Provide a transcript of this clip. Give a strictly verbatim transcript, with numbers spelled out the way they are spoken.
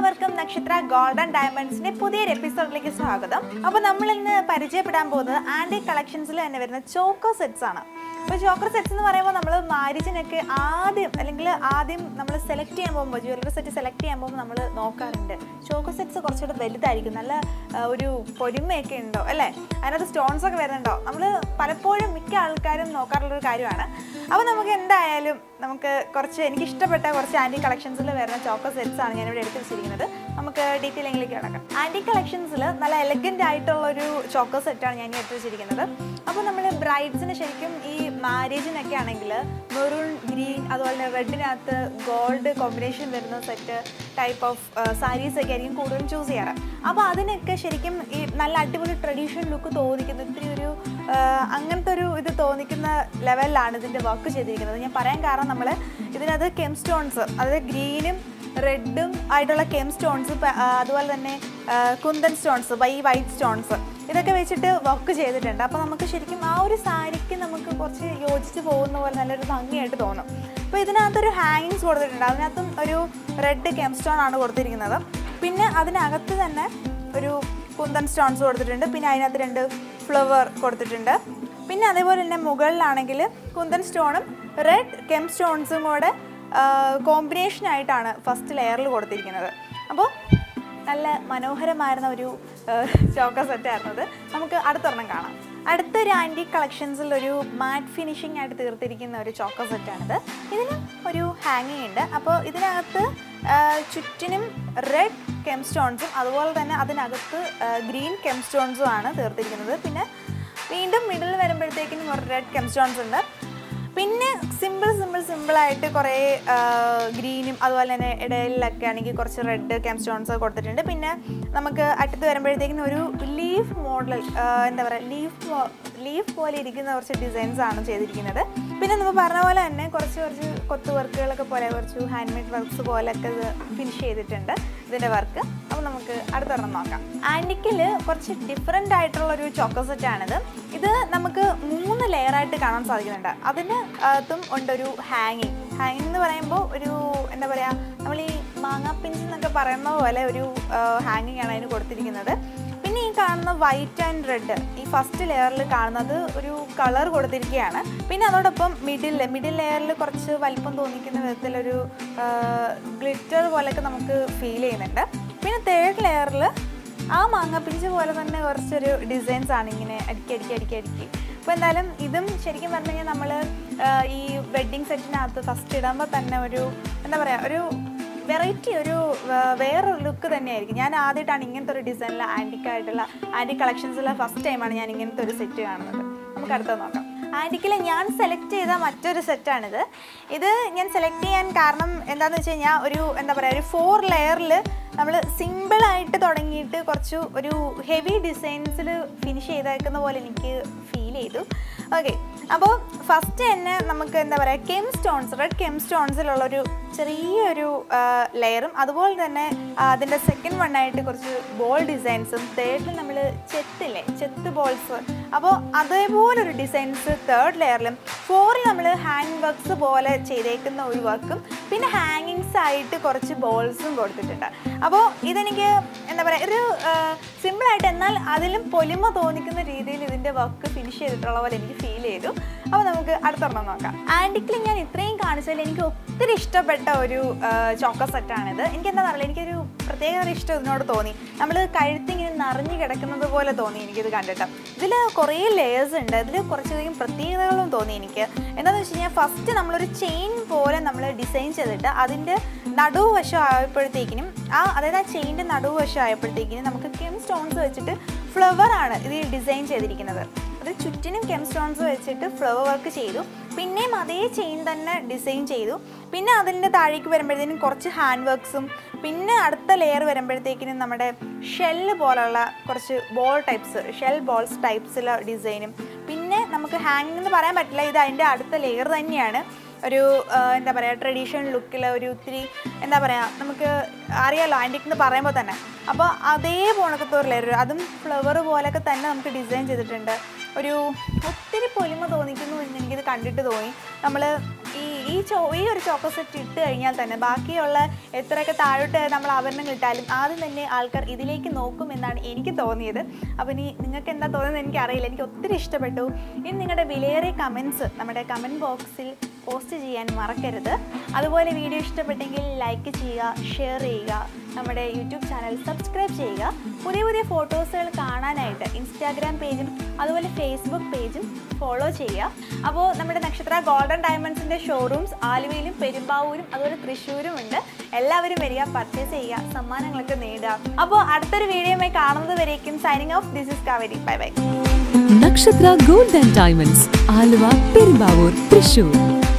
എല്ലാവർക്കും നക്ഷത്ര gold and ഡയമണ്ട്സിന്റെ പുതിയൊരു എപ്പിസോഡിലേക്ക് സ്വാഗതം. അപ്പോൾ നമ്മൾ ഇന്ന് പരിചയപ്പെടാൻ പോകുന്നത് ആന്റി കളക്ഷൻസിൽ തന്നെ വരുന്ന ചോക്കോ സെറ്റ്സ് ആണ്. അപ്പോൾ ചോക്കോ സെറ്റ്സ് എന്ന് പറയുമ്പോൾ നമ്മൾ മാരേജിനൊക്കെ ആദ്യം അല്ലെങ്കിൽ ആദ്യം നമ്മൾ സെലക്ട് ചെയ്യാൻ പോകുമ്പോൾ ജ്വല്ലറി സെറ്റ് സെലക്ട് ചെയ്യാൻ പോകുമ്പോൾ നമ്മൾ നോക്കാറുണ്ട് ചോക്കോ സെറ്റ്സ് കുറച്ചുകൂടെ വലുതായിരിക്കും, നല്ല ഒരു പൊലിമയൊക്കെ ഉണ്ടോ അല്ലേ, അതിനകത്ത് സ്റ്റോൺസ് ഒക്കെ വരുന്നുണ്ടോ, നമ്മൾ പലപ്പോഴും മിക്ക ആൾക്കാരും നോക്കാറുള്ളൊരു കാര്യമാണ്. അപ്പോൾ നമുക്ക് എന്തായാലും നമുക്ക് കുറച്ച് എനിക്കിഷ്ടപ്പെട്ട കുറച്ച് ആൻറ്റി കളക്ഷൻസിൽ വരുന്ന ചോക്കോ സെറ്റ്സ് ആണ് ഞാനിവിടെ എടുത്ത് വെച്ചിരിക്കുന്നത്. നമുക്ക് ഡീറ്റെയിലിംഗിലേക്ക് കിടക്കാം. ആൻറ്റി കളക്ഷൻസിൽ നല്ല എലഗൻ്റ് ആയിട്ടുള്ളൊരു ചോക്കോ സെറ്റാണ് ഞാൻ എടുത്ത് വെച്ചിരിക്കുന്നത്. അപ്പോൾ നമ്മൾ ബ്രൈഡ്സിന് ശരിക്കും ഈ മാരേജിനൊക്കെ ആണെങ്കിൽ മെറൂൺ, ഗ്രീൻ, അതുപോലെ തന്നെ റെഡിനകത്ത് ഗോൾഡ് കോമ്പിനേഷൻ വരുന്ന സെറ്റ് ടൈപ്പ് ഓഫ് സാരീസൊക്കെ ആയിരിക്കും കൂടുതലും ചൂസ് ചെയ്യാറ്. അപ്പോൾ അതിനൊക്കെ ശരിക്കും ഈ നല്ല അടിപൊളി ട്രഡീഷണൽ ലുക്ക് തോന്നിക്കുന്ന ഇത്തിരി ഒരു അങ്ങനത്തെ ഒരു ഇത് തോന്നിക്കുന്ന ലെവലിലാണ് ഇതിൻ്റെ വർക്ക് ചെയ്തിരിക്കുന്നത്. ഞാൻ പറയാൻ കാരണം നമ്മൾ ഇതിനകത്ത് കെം സ്റ്റോൺസ്, അതായത് ഗ്രീനും റെഡും ആയിട്ടുള്ള കെം സ്റ്റോൺസ്, അതുപോലെ തന്നെ കുന്തൻ സ്റ്റോൺസ്, ഈ വൈറ്റ് സ്റ്റോൺസ് ഇതൊക്കെ വെച്ചിട്ട് വർക്ക് ചെയ്തിട്ടുണ്ട്. അപ്പോൾ നമുക്ക് ശരിക്കും ആ ഒരു സാരിക്ക് നമുക്ക് കുറച്ച് യോജിച്ച് പോകുന്ന പോലെ നല്ലൊരു ഭംഗിയായിട്ട് തോന്നും. അപ്പോൾ ഇതിനകത്തൊരു ഹാങ്ങിങ്സ് കൊടുത്തിട്ടുണ്ട്, അതിനകത്തും ഒരു റെഡ് കെം സ്റ്റോൺ ആണ് കൊടുത്തിരിക്കുന്നത്. പിന്നെ അതിനകത്ത് തന്നെ ഒരു കുന്തൻ സ്റ്റോൺസ് കൊടുത്തിട്ടുണ്ട്, പിന്നെ അതിനകത്ത് രണ്ട് ഫ്ലവർ കൊടുത്തിട്ടുണ്ട്. പിന്നെ അതേപോലെ തന്നെ മുകളിലാണെങ്കിൽ കുന്തൻ സ്റ്റോണും റെഡ് കെം സ്റ്റോൺസും കൂടെ കോമ്പിനേഷനായിട്ടാണ് ഫസ്റ്റ് ലെയറിൽ കൊടുത്തിരിക്കുന്നത്. അപ്പോൾ നല്ല മനോഹരമായിരുന്ന ഒരു ചോക്കോ സെറ്റായിരുന്നത്. നമുക്ക് അടുത്തൊരെണ്ണം കാണാം. അടുത്തൊരു ആൻറ്റി കളക്ഷൻസിൽ ഒരു മാറ്റ് ഫിനിഷിംഗ് ആയിട്ട് തീർത്തിരിക്കുന്ന ഒരു ചോക്കോ സെറ്റാണിത്. ഇതിന് ഒരു ഹാങ്ങിങ് ഉണ്ട്. അപ്പോൾ ഇതിനകത്ത് ചുറ്റിനും റെഡ് കെം സ്റ്റോൺസും അതുപോലെ തന്നെ അതിനകത്ത് ഗ്രീൻ കെം സ്റ്റോൺസും ആണ് തീർത്തിരിക്കുന്നത്. പിന്നെ വീണ്ടും മിഡിൽ വരുമ്പോഴത്തേക്കും ഒരു റെഡ് കെം സ്റ്റോൺസ് ഉണ്ട്. പിന്നെ സിമ്പിൾ സിമ്പിൾ സിമ്പിളായിട്ട് കുറേ ഗ്രീനും അതുപോലെ തന്നെ ഇടയിലൊക്കെ ആണെങ്കിൽ കുറച്ച് റെഡ് കെം സ്റ്റോൺസ് കൊടുത്തിട്ടുണ്ട്. പിന്നെ നമുക്ക് അറ്റത്ത് വരുമ്പോഴത്തേക്കും ഒരു ലീഫ് മോഡൽ, എന്താ പറയുക, ലീഫ് ലീഫ് പോലെ ഇരിക്കുന്ന കുറച്ച് ഡിസൈൻസ് ആണ് ചെയ്തിരിക്കുന്നത്. പിന്നെ നമ്മൾ പറഞ്ഞ പോലെ തന്നെ കുറച്ച് കുറച്ച് കൊത്തു വർക്കുകളൊക്കെ പോലെ കുറച്ച് ഹാൻഡ് മെയ്ഡ് വർക്ക്സ് പോലെയൊക്കെ ഇത് ഫിനിഷ് ചെയ്തിട്ടുണ്ട് ഇതിൻ്റെ വർക്ക്. അപ്പോൾ നമുക്ക് അടുത്തൊരെണ്ണം നോക്കാം. ആൻറ്റിക്കിൽ കുറച്ച് ഡിഫറെൻ്റ് ആയിട്ടുള്ളൊരു ചോക്കോ സെറ്റാണിത്. ഇത് നമുക്ക് മൂന്ന് ലെയറായിട്ട് കാണാൻ സാധിക്കുന്നുണ്ട്. അതിന് അതും ഉണ്ടൊരു ഹാങ്ങിങ്. ഹാങ്ങിങ് എന്ന് പറയുമ്പോൾ ഒരു എന്താ പറയുക, നമ്മൾ ഈ മാങ്ങാപ്പിഞ്ച് എന്നൊക്കെ പറയുന്ന പോലെ ഒരു ഹാങ്ങിങ് ആണ് അതിന് കൊടുത്തിരിക്കുന്നത്. പിന്നെ ഈ കാണുന്ന വൈറ്റ് ആൻഡ് റെഡ്, ഈ ഫസ്റ്റ് ലെയറിൽ കാണുന്നത് ഒരു കളർ കൊടുത്തിരിക്കുകയാണ്. പിന്നെ അതോടൊപ്പം മിഡിൽ മിഡിൽ ലെയറിൽ കുറച്ച് വലിപ്പം തോന്നിക്കുന്ന വിധത്തിലൊരു ഗ്ലിറ്റർ പോലെയൊക്കെ നമുക്ക് ഫീൽ ചെയ്യുന്നുണ്ട്. പിന്നെ തേർഡ് ലെയറിൽ ആ മാങ്ങാപ്പിഞ്ച് പോലെ തന്നെ കുറച്ചൊരു ഡിസൈൻസ് ആണ് ഇങ്ങനെ അടുക്കി അടുക്കി അടുക്കി അടുക്കി. അപ്പോൾ എന്തായാലും ഇതും ശരിക്കും പറഞ്ഞു കഴിഞ്ഞാൽ നമ്മൾ ഈ വെഡ്ഡിങ് സെറ്റിനകത്ത് ഫസ്റ്റ് ഇടുമ്പോൾ തന്നെ ഒരു എന്താ പറയുക, ഒരു വെറൈറ്റി, ഒരു വേറൊരു ലുക്ക് തന്നെയായിരിക്കും. ഞാൻ ആദ്യമായിട്ടാണ് ഇങ്ങനത്തെ ഒരു ഡിസൈനിൽ ആൻറ്റിക്കായിട്ടുള്ള ആൻറ്റി കളക്ഷൻസിലെ ഫസ്റ്റ് ടൈമാണ് ഞാൻ ഇങ്ങനത്തെ ഒരു സെറ്റ് കാണുന്നത്. നമുക്ക് അടുത്തത് നോക്കാം. ആൻറ്റിക്കിൽ ഞാൻ സെലക്ട് ചെയ്ത മറ്റൊരു സെറ്റാണിത്. ഇത് ഞാൻ സെലക്ട് ചെയ്യാൻ കാരണം എന്താണെന്ന് വെച്ച് കഴിഞ്ഞാൽ ഒരു എന്താ പറയുക, ഒരു ഫോർ ലെയറിൽ നമ്മൾ സിമ്പിളായിട്ട് തുടങ്ങിയിട്ട് കുറച്ച് ഒരു ഹെവി ഡിസൈൻസിൽ ഫിനിഷ് ചെയ്തേക്കുന്ന പോലെ എനിക്ക് ഫീൽ ചെയ്തു. ഓക്കെ, അപ്പോൾ ഫസ്റ്റ് തന്നെ നമുക്ക് എന്താ പറയുക, കെം സ്റ്റോൺസ്, റെഡ് കെം സ്റ്റോൺസിലുള്ളൊരു ചെറിയൊരു ലെയറും അതുപോലെ തന്നെ അതിൻ്റെ സെക്കൻഡ് വണ്ണായിട്ട് കുറച്ച് ബോൾ ഡിസൈൻസും, തേർഡിൽ നമ്മൾ ചെത്തില്ലേ, ചെത്ത് ബോൾസ്, അപ്പോൾ അതേപോലൊരു ഡിസൈൻസ് തേർഡ് ലെയറിലും, ഫോറിൽ നമ്മൾ ഹാൻഡ് വർക്ക്സ് പോലെ ചെയ്തേക്കുന്ന ഒരു വർക്കും പിന്നെ ഹാങ്ങിങ്സ് ആയിട്ട് കുറച്ച് ബോൾസും കൊടുത്തിട്ടുണ്ട്. അപ്പോൾ ഇതെനിക്ക് എന്താ പറയുക, ഒരു സിമ്പിളായിട്ട് എന്നാൽ അതിലും പൊലിമ തോന്നിക്കുന്ന രീതിയിൽ ഇതിൻ്റെ വർക്ക് ഫിനിഷ് ചെയ്തിട്ടുള്ള പോലെ എനിക്ക് ഫീൽ ചെയ്തു. അപ്പോൾ നമുക്ക് അടുത്തൊരെണ്ണം നോക്കാം. ആൻറ്റിക്കിൽ ഞാൻ ഇത്രയും കാണിച്ചതിൽ എനിക്ക് ഒത്തിരി ഇഷ്ടപ്പെട്ട ഒരു ചോക്കോ സെറ്റാണിത്. എനിക്ക് എന്താ പറയുക, എനിക്കൊരു പ്രത്യേക ഇഷ്ടം ഇതിനോട് തോന്നി. നമ്മൾ കഴുത്തിങ്ങനെ നിറഞ്ഞു കിടക്കുന്നത് പോലെ തോന്നി എനിക്കിത് കണ്ടിട്ട്. ഇതിൽ കുറേ ലേയേഴ്സ് ഉണ്ട്, ഇതിൽ കുറച്ചധികം പ്രത്യേകതകളും തോന്നി എനിക്ക്. എന്താണെന്ന് വെച്ച് കഴിഞ്ഞാൽ ഫസ്റ്റ് നമ്മളൊരു ചെയിൻ പോലെ നമ്മൾ ഡിസൈൻ ചെയ്തിട്ട് അതിൻ്റെ നടുവശം ആയപ്പോഴത്തേക്കിനും ആ അതായത് ആ ചെയിൻ്റെ നടുവശം ആയപ്പോഴത്തേക്കിനും നമുക്ക് കെം സ്റ്റോൺസ് വെച്ചിട്ട് ഫ്ലവറാണ് ഇത് ഡിസൈൻ ചെയ്തിരിക്കുന്നത്. അത് ചുറ്റിനും കെം സ്റ്റോൺസ് വെച്ചിട്ട് ഫ്ലവർ വർക്ക് ചെയ്തു. പിന്നെയും അതേ ചെയിൻ തന്നെ ഡിസൈൻ ചെയ്തു. പിന്നെ അതിൻ്റെ താഴേക്ക് വരുമ്പോഴത്തേനും കുറച്ച് ഹാൻഡ് വർക്ക്സും, പിന്നെ അടുത്ത ലെയർ വരുമ്പോഴത്തേക്കിനും നമ്മുടെ ഷെല്ല് പോലുള്ള കുറച്ച് ബോൾ ടൈപ്സ്, ഷെൽ ബോൾസ് ടൈപ്സിലെ ഡിസൈനും, പിന്നെ നമുക്ക് ഹാങ്ങിങ് എന്ന് പറയാൻ പറ്റില്ല, ഇത് അതിൻ്റെ അടുത്ത ലെയർ തന്നെയാണ്. ഒരു എന്താ പറയുക ട്രഡീഷണൽ ലുക്കിൽ ഒരു ഒത്തിരി എന്താ പറയുക നമുക്ക് അറിയാമല്ലോ ആൻറ്റിക് എന്ന് പറയുമ്പോൾ തന്നെ. അപ്പോൾ അതേ പോണക്കത്തോറിലൊരു അതും ഫ്ലവർ പോലെയൊക്കെ തന്നെ നമുക്ക് ഡിസൈൻ ചെയ്തിട്ടുണ്ട്. ഒരു ഒത്തിരി പൊലിമ തോന്നിക്കുന്നു എന്ന് എനിക്കിത് കണ്ടിട്ട് തോന്നി. നമ്മൾ ഈ ഈ ചോ ഈ ഒരു ചോക്കോ സെറ്റ് ഇട്ട് കഴിഞ്ഞാൽ തന്നെ ബാക്കിയുള്ള എത്രയൊക്കെ താഴോട്ട് നമ്മൾ ആഭരണങ്ങൾ ഇട്ടാലും ആദ്യം തന്നെ ആൾക്കാർ ഇതിലേക്ക് നോക്കും എന്നാണ് എനിക്ക് തോന്നിയത്. അപ്പോൾ ഇനി നിങ്ങൾക്ക് എന്താ തോന്നുന്നത് എനിക്കറിയില്ല. എനിക്ക് ഒത്തിരി ഇഷ്ടപ്പെട്ടു. ഇനി നിങ്ങളുടെ വിലയേറിയ കമൻസ് നമ്മുടെ കമൻറ്റ് ബോക്സിൽ പോസ്റ്റ് ചെയ്യാൻ മറക്കരുത്. അതുപോലെ വീഡിയോ ഇഷ്ടപ്പെട്ടെങ്കിൽ ലൈക്ക് ചെയ്യുക, ഷെയർ ചെയ്യുക, നമ്മുടെ യൂട്യൂബ് ചാനൽ സബ്സ്ക്രൈബ് ചെയ്യുക. പുതിയ പുതിയ ഫോട്ടോസുകൾ കാണാനായിട്ട് ഇൻസ്റ്റാഗ്രാം പേജും അതുപോലെ ഫേസ്ബുക്ക് പേജും ഫോളോ ചെയ്യുക. അപ്പോൾ നമ്മുടെ നക്ഷത്ര ഗോൾഡൻ ഡയമണ്ട്സിൻ്റെ ഷോറൂംസ് ആലുവയിലും പെരുമ്പാവൂരും അതുപോലെ തൃശ്ശൂരും ഉണ്ട്. എല്ലാവരും വരിക, പർച്ചേസ് ചെയ്യുക, സമ്മാനങ്ങളൊക്കെ നേടുക. അപ്പോൾ അടുത്തൊരു വീഡിയോയുമായി കാണുന്നത് വരേക്കും signing off. This is Kaveri. Bye bye. Nakshatra gold and diamonds, Aluva, Perumbavoor, Thrissur.